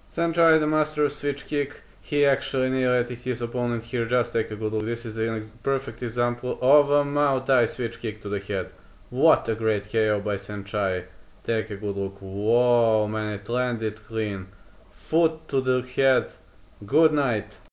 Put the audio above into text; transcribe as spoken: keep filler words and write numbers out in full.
Senchai, the master of switch kick, he actually annihilated his opponent here. Just take a good look. This is the perfect example of a Muay Thai switch kick to the head. What a great K O by Senchai. Take a good look. Whoa, man, it landed clean. Foot to the head. Good night.